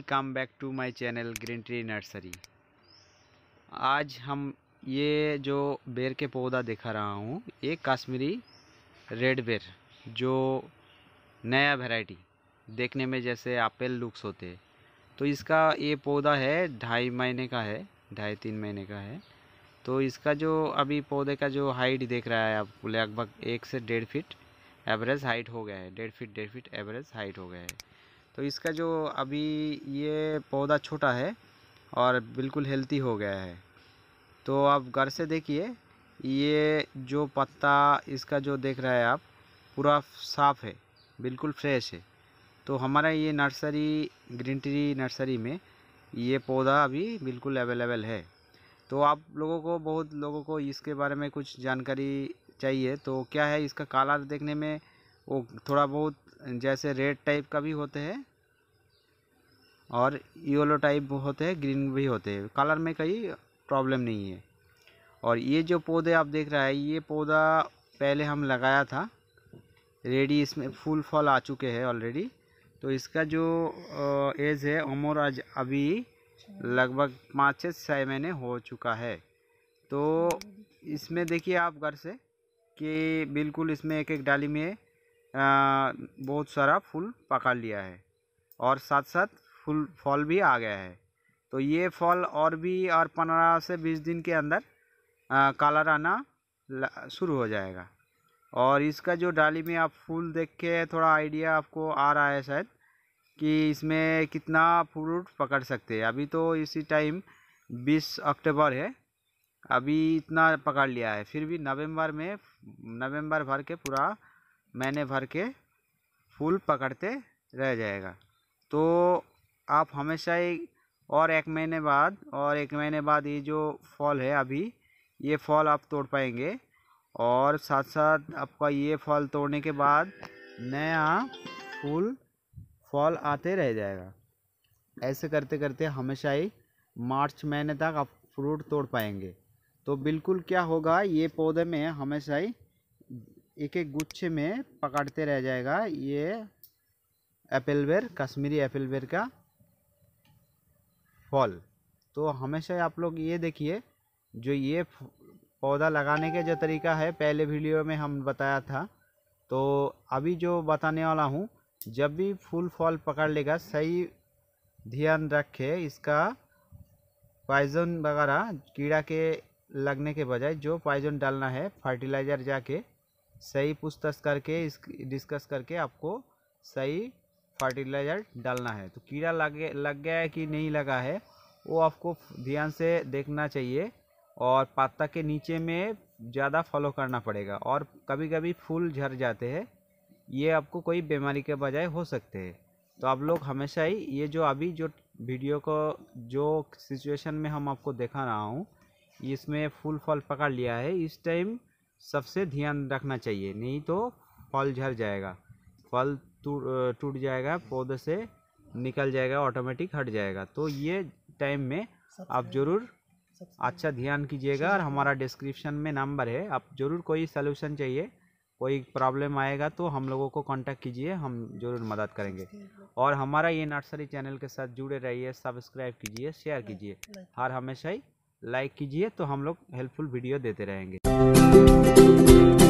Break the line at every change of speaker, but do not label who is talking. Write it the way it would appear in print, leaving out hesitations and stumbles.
Welcome back to my channel green tree nursery. आज हम ये जो बेर के पौधा दिखा रहा हूँ, ये कश्मीरी रेड बेर, जो नया वैरायटी देखने में जैसे एप्पल लुक्स होते हैं, तो इसका ये पौधा है 2.5 महीने का है, 2.5-3 महीने का है। तो इसका जो अभी पौधे का जो हाइट देख रहा है आप, लगभग 1 से 1.5 फीट एवरेज हाइट हो गया है। 1.5 फीट एवरेज हाइट हो गया है। तो इसका जो अभी ये पौधा छोटा है और बिल्कुल हेल्दी हो गया है। तो आप घर से देखिए, ये जो पत्ता इसका जो देख रहा है आप, पूरा साफ़ है, बिल्कुल फ्रेश है। तो हमारा ये नर्सरी ग्रीन ट्री नर्सरी में ये पौधा अभी बिल्कुल अवेलेबल है। तो आप लोगों को, बहुत लोगों को इसके बारे में कुछ जानकारी चाहिए। तो क्या है, इसका कलर देखने में वो थोड़ा बहुत जैसे रेड टाइप का भी होते हैं और येलो टाइप होते हैं, ग्रीन भी होते हैं। कलर में कोई प्रॉब्लम नहीं है। और ये जो पौधे आप देख रहे हैं, ये पौधा पहले हम लगाया था रेडी, इसमें फूल फल आ चुके हैं ऑलरेडी। तो इसका जो एज है उम्र आज अभी लगभग 5 से 6 महीने हो चुका है। तो इसमें देखिए आप घर से कि बिल्कुल इसमें एक एक डाली में बहुत सारा फूल पकड़ लिया है और साथ साथ फल भी आ गया है। तो ये फल और भी 15 से 20 दिन के अंदर कलर आना शुरू हो जाएगा। और इसका जो डाली में आप फूल देख के थोड़ा आइडिया आपको आ रहा है शायद कि इसमें कितना फ्रूट पकड़ सकते हैं। अभी तो इसी टाइम 20 अक्टूबर है, अभी इतना पकड़ लिया है। फिर भी नवंबर भर के, पूरा महीने भर के फूल पकड़ते रह जाएगा। तो आप हमेशा ही और 1 महीने बाद ये जो फल है, अभी ये फल आप तोड़ पाएंगे। और साथ साथ आपका ये फल तोड़ने के बाद नया फल आते रह जाएगा। ऐसे करते करते हमेशा ही मार्च महीने तक आप फ्रूट तोड़ पाएंगे। तो बिल्कुल क्या होगा, ये पौधे में हमेशा ही एक एक गुच्छे में पकड़ते रह जाएगा ये एप्पल बेर, कश्मीरी एप्पल बेर का फल। तो हमेशा आप लोग ये देखिए, जो ये पौधा लगाने के जो तरीका है पहले वीडियो में हम बताया था, तो अभी जो बताने वाला हूँ, जब भी फूल फल पकड़ लेगा सही ध्यान रखे, इसका पॉइजन वगैरह कीड़ा के लगने के बजाय जो पॉइजन डालना है, फर्टिलाइज़र जाके सही पूछताछ करके डिस्कस करके आपको सही फर्टिलाइज़र डालना है। तो कीड़ा लग गया है कि नहीं लगा है, वो आपको ध्यान से देखना चाहिए। और पत्ता के नीचे में ज़्यादा फॉलो करना पड़ेगा। और कभी कभी फूल झड़ जाते हैं, ये आपको कोई बीमारी के बजाय हो सकते हैं। तो आप लोग हमेशा ही ये जो अभी जो वीडियो को जो सिचुएशन में हम आपको दिखा रहा हूँ, इसमें फूल फल पकड़ लिया है, इस टाइम सबसे ध्यान रखना चाहिए, नहीं तो फल झड़ जाएगा, फल टूट जाएगा, पौधे से निकल जाएगा, ऑटोमेटिक हट जाएगा। तो ये टाइम में आप ज़रूर अच्छा ध्यान कीजिएगा। और हमारा डिस्क्रिप्शन में नंबर है, आप ज़रूर कोई सलूशन चाहिए, कोई प्रॉब्लम आएगा तो हम लोगों को कांटेक्ट कीजिए, हम ज़रूर मदद करेंगे। और हमारा ये नर्सरी चैनल के साथ जुड़े रहिए, सब्सक्राइब कीजिए, शेयर कीजिए, हर हमेशा ही लाइक कीजिए, तो हम लोग हेल्पफुल वीडियो देते रहेंगे।